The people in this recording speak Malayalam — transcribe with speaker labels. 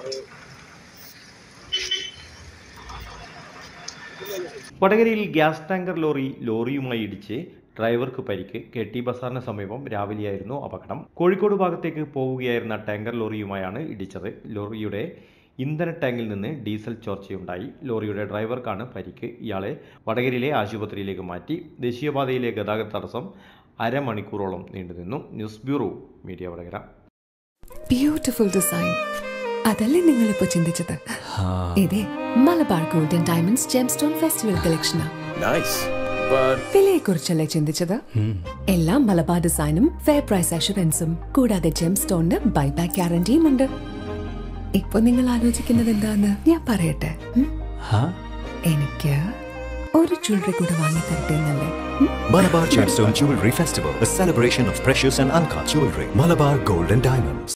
Speaker 1: വടകരയിൽ ഗ്യാസ് ടാങ്കർ ലോറിയുമായി ഇടിച്ച് ഡ്രൈവർക്ക് പരിക്ക്. കെ.ടി. ബസാറിന് സമീപം രാവിലെയായിരുന്നു അപകടം. കോഴിക്കോട് ഭാഗത്തേക്ക് പോവുകയായിരുന്ന ടാങ്കർ ലോറിയുമായാണ് ഇടിച്ചത്. ലോറിയുടെ ഇന്ധന ടാങ്കിൽ നിന്ന് ഡീസൽ ചോർച്ചയുണ്ടായി. ലോറിയുടെ ഡ്രൈവർക്കാണ് പരിക്ക്. ഇയാളെ വടകരയിലെ ആശുപത്രിയിലേക്ക് മാറ്റി. ദേശീയപാതയിലെ ഗതാഗത തടസ്സം അരമണിക്കൂറോളം നീണ്ടുനിന്നു. News bureau, media Vadakara.
Speaker 2: Beautiful design, അതല്ലേ നിങ്ങളിപ്പോ ചിന്തിച്ചത്? ഇതേ Malabar gold and diamonds gemstone festival കളക്ഷനാ. വിലയെ കുറിച്ചല്ലേ ചിന്തിച്ചത്? എല്ലാം മലബാർ ഡിസൈനും ഫെയർ പ്രൈസ് അഷുറൻസും കൂടാതെ ജെംസ്റ്റോണിന് ബൈബാക്ക് ഗ്യാരണ്ടിയും ഉണ്ട്. ഇപ്പൊ നിങ്ങൾ ആലോചിക്കുന്നത് എന്താന്ന് ഞാൻ പറയട്ടെ. എനിക്ക് ഒരു ജ്വല്ലറി കൂടെ വാങ്ങി തരട്ടെ എന്നല്ലേ?
Speaker 3: Malabar Gemstone Jewelry Festival, a celebration of precious and uncut jewelry. Malabar Gold and Diamonds.